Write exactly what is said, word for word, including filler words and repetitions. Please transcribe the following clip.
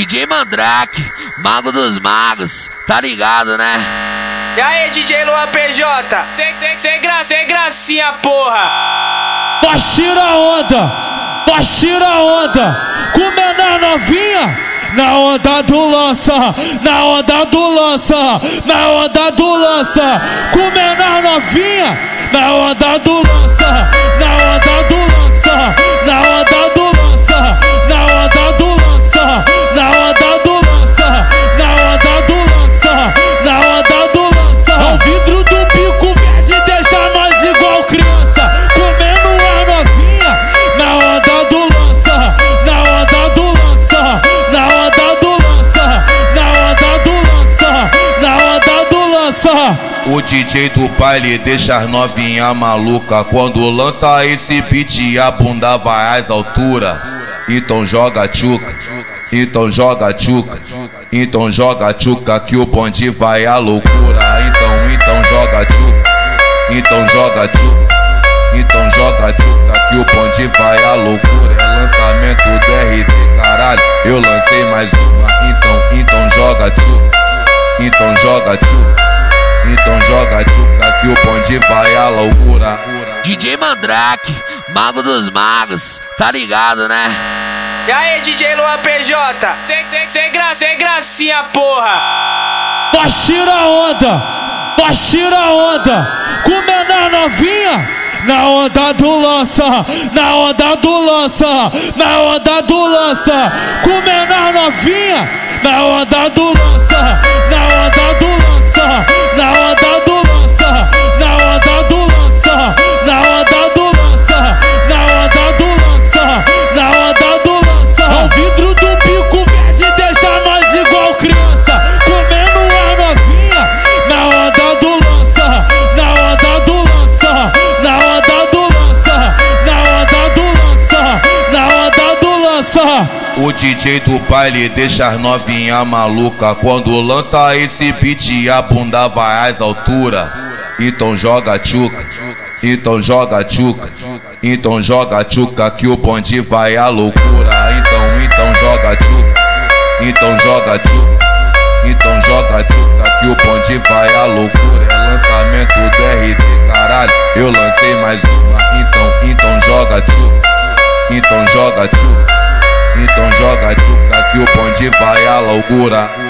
D J Mandrake, mago dos magos, tá ligado, né? E aí, D J Luan P J? Sem, sem, sem, gra, sem gracinha, porra! Nós tira onda, nós tira onda, comendo a novinha, na onda do lança, na onda do lança, na onda do lança, comendo a novinha, na onda do lança, na onda do lança, na onda do lança, na onda do lança, na onda do lança, na onda do lança, na onda do lança. O vidro do bico verde deixa nós igual criança, comendo a novinha, na onda do lança, na onda do lança, na onda do lança, na onda do lança, na onda do lança. O D J do baile deixa as novinha maluca. Quando lança esse beat a bunda vai às alturas. Então joga tchuca, então joga tchuca, então joga tchuca que o bonde vai à loucura. Então, então joga tchuca, então joga tchuca, então joga tchuca que o bonde vai à loucura. É lançamento do R T, caralho, eu lancei mais uma. Então, então joga tchuca, então joga tchuca, então joga tchuca que o bonde vai à loucura. D J Mandrake, mago dos magos, tá ligado, né? E aí, D J Luan P J? Sem, sem, sem, gra, sem gracinha, porra! Nós tira onda, nós tira onda, comendo a novinha, na onda do lança, na onda do lança, na onda do lança, comendo a novinha, na onda do lança, na onda do lança, na onda do lança, na onda do lança, na onda do lança, na onda do lança, na onda do lança. O vidro do bico verde deixa nós igual criança, comendo a novinha, na onda do lança, na onda do lança, na onda do lança, na onda do lança, na onda do lança. O D J do baile deixa as novinha maluca. Quando lança esse beat a bunda vai às alturas. Então joga tchuca, então joga tchuca, então joga tchuca que o bonde vai à loucura. Então, então joga tchuca, então joga tchuca, então joga tchuca que o bonde vai à loucura. É lançamento do R T, caralho, eu lancei mais uma. Então, então joga tchuca, então joga tchuca, então joga tchuca que o bonde vai à loucura.